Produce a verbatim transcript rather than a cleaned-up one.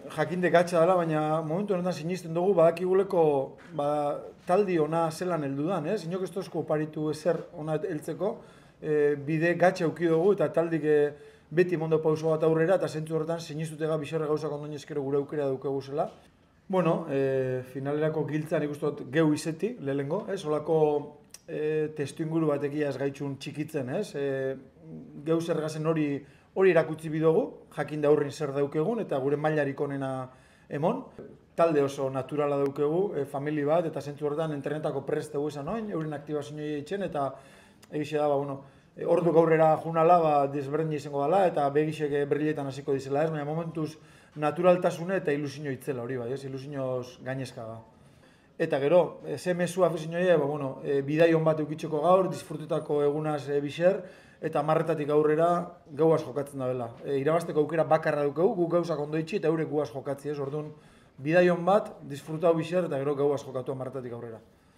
jakinde gatsa dela, baina momentu honetan sinisten dugu badakiguleko ba, taldi ona zelan heldudan, ez? Inok ez tozko oparitu ezer ona heltzeko, e, bide gatsa euki dugu eta taldik e, beti mondo pauso bat aurrera eta zentzu horretan sinistutega biserra gauzak ondoin eskero gure aukera dukagu zela. Bueno, e, finalerako giltzan ikustot geu izeti, lehengo, ez? Olako e, testu inguru batekia ez gaitxun txikitzen, ez? E, geu zergazen hori hori erakutsi bidogu, jakin da aurrin zer daukegun eta gure mailarik onena emon. Talde oso naturala daukegu, e, famili bat, eta zentzu horretan internetako prest dugu esan oin, euren aktibazioa eitzen, eta egixe da, ba, bueno, e, ordu gaurrera junala, ba, desberdin izango dela, eta begisek berriletan hasiko dizela, ez? Baina momentuz naturaltasune eta ilusio itzela hori, bai, ez? Ilusioz gainezka da. Eta gero, ze mezu afizioa, ba, bueno, e, bidaion bat eukitzeko gaur, disfrutetako egunaz e, biser, eta marretatik aurrera gauaz jokatzen da bela. E, irabazteko aukera bakarra dugu, gu gauzak ondo itxi eta eurek guaz jokatzi, ez? Orduan, bidaion bat, disfrutau biser eta gero gauaz jokatu marretatik aurrera.